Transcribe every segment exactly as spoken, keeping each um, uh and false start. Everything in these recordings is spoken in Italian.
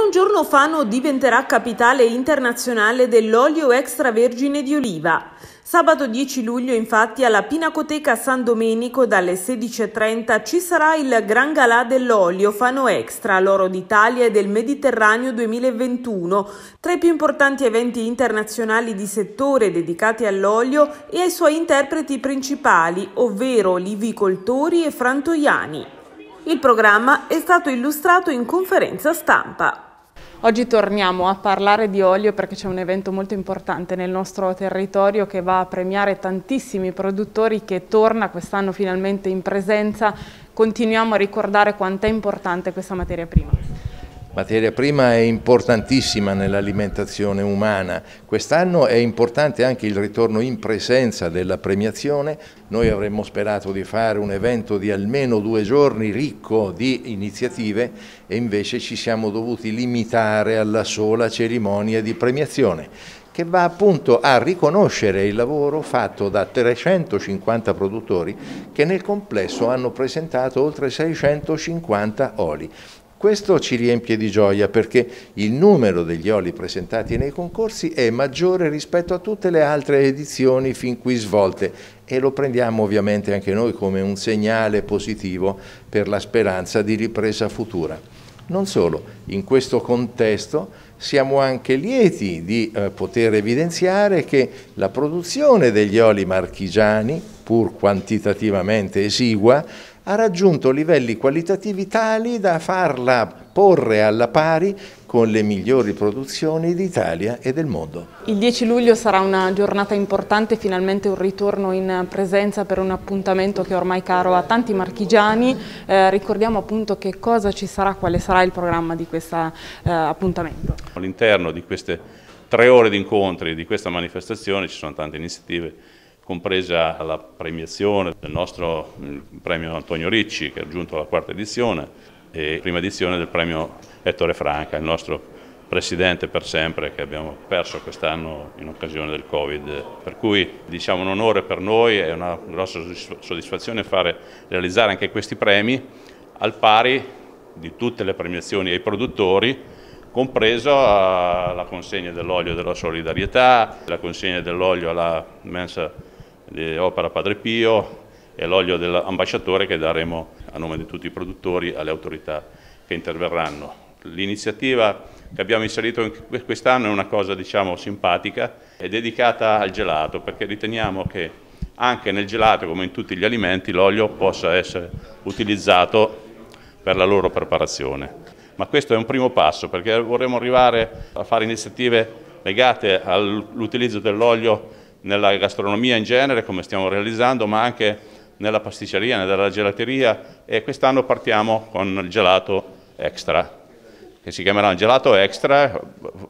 un giorno Fano diventerà capitale internazionale dell'olio extravergine di oliva. Sabato dieci luglio infatti alla Pinacoteca San Domenico dalle sedici e trenta ci sarà il Gran Galà dell'olio Fano Extra, l'oro d'Italia e del Mediterraneo duemilaventuno, tra i più importanti eventi internazionali di settore dedicati all'olio e ai suoi interpreti principali, ovvero olivicoltori e frantoiani. Il programma è stato illustrato in conferenza stampa. Oggi torniamo a parlare di olio perché c'è un evento molto importante nel nostro territorio che va a premiare tantissimi produttori, che torna quest'anno finalmente in presenza. Continuiamo a ricordare quanto è importante questa materia prima. Materia prima è importantissima nell'alimentazione umana. Quest'anno è importante anche il ritorno in presenza della premiazione. Noi avremmo sperato di fare un evento di almeno due giorni ricco di iniziative e invece ci siamo dovuti limitare alla sola cerimonia di premiazione, che va appunto a riconoscere il lavoro fatto da trecentocinquanta produttori che nel complesso hanno presentato oltre seicentocinquanta oli. Questo ci riempie di gioia perché il numero degli oli presentati nei concorsi è maggiore rispetto a tutte le altre edizioni fin qui svolte e lo prendiamo ovviamente anche noi come un segnale positivo per la speranza di ripresa futura. Non solo, in questo contesto siamo anche lieti di eh, poter evidenziare che la produzione degli oli marchigiani, pur quantitativamente esigua, ha raggiunto livelli qualitativi tali da farla porre alla pari con le migliori produzioni d'Italia e del mondo. Il dieci luglio sarà una giornata importante, finalmente un ritorno in presenza per un appuntamento che è ormai caro a tanti marchigiani. Eh, ricordiamo appunto che cosa ci sarà, quale sarà il programma di questo eh, appuntamento. All'interno di queste tre ore di incontri di questa manifestazione ci sono tante iniziative, compresa la premiazione del nostro premio Antonio Ricci, che è giunto alla quarta edizione, e prima edizione del premio Ettore Franca, il nostro presidente per sempre, che abbiamo perso quest'anno in occasione del Covid. Per cui diciamo un onore per noi, è una grossa soddisfazione fare realizzare anche questi premi al pari di tutte le premiazioni ai produttori, compreso la consegna dell'olio della solidarietà, la consegna dell'olio alla mensa di Opera Padre Pio e l'olio dell'ambasciatore che daremo a nome di tutti i produttori alle autorità che interverranno. L'iniziativa che abbiamo inserito quest'anno è una cosa diciamo simpatica, è dedicata al gelato, perché riteniamo che anche nel gelato, come in tutti gli alimenti, l'olio possa essere utilizzato per la loro preparazione. Ma questo è un primo passo, perché vorremmo arrivare a fare iniziative legate all'utilizzo dell'olio nella gastronomia in genere, come stiamo realizzando, ma anche nella pasticceria, nella gelateria, e quest'anno partiamo con il gelato extra, che si chiamerà gelato extra,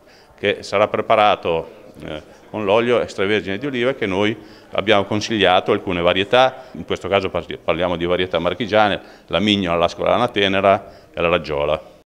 che sarà preparato eh, con l'olio extravergine di oliva, che noi abbiamo consigliato alcune varietà, in questo caso parliamo di varietà marchigiane, la mignola, l'ascola, la tenera e la raggiola.